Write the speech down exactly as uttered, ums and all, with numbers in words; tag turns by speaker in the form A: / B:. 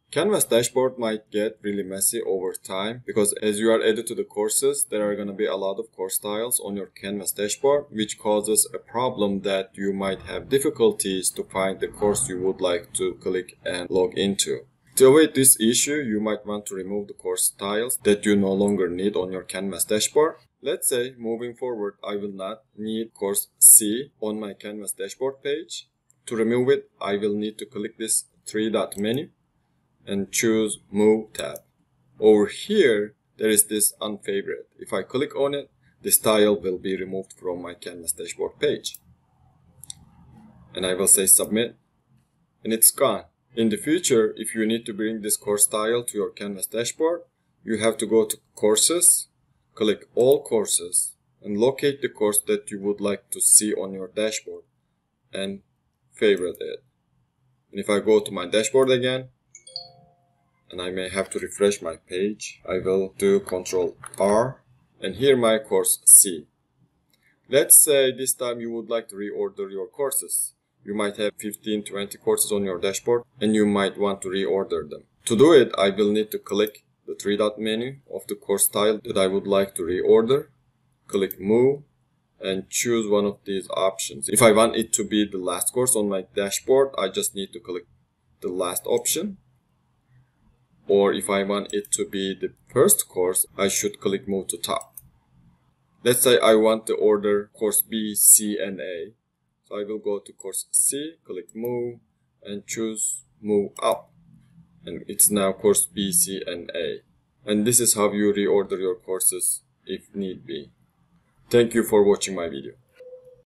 A: Canvas dashboard might get really messy over time because as you are added to the courses, there are going to be a lot of course styles on your Canvas dashboard, which causes a problem that you might have difficulties to find the course you would like to click and log into. To avoid this issue, you might want to remove the course styles that you no longer need on your Canvas dashboard. Let's say moving forward, I will not need course C on my Canvas dashboard page. To remove it, I will need to click this three-dot menu and choose Move tab. Over here, there is this Unfavorite. If I click on it, the style will be removed from my Canvas dashboard page. And I will say Submit, and it's gone. In the future, if you need to bring this course style to your Canvas dashboard, you have to go to Courses, click All Courses, and locate the course that you would like to see on your dashboard, and favorite it. And if I go to my dashboard again, and I may have to refresh my page, I will do Control R, and here my course C. Let's say this time you would like to reorder your courses. You might have fifteen to twenty courses on your dashboard, and you might want to reorder them. To do it, I will need to click the three-dot menu of the course style that I would like to reorder, click Move, and choose one of these options. If I want it to be the last course on my dashboard, I just need to click the last option. Or if I want it to be the first course, I should click Move to Top. Let's say I want to order course B, C, and A. So I will go to course C, click Move, and choose Move Up. And it's now course B, C, and A. And this is how you reorder your courses if need be. Thank you for watching my video.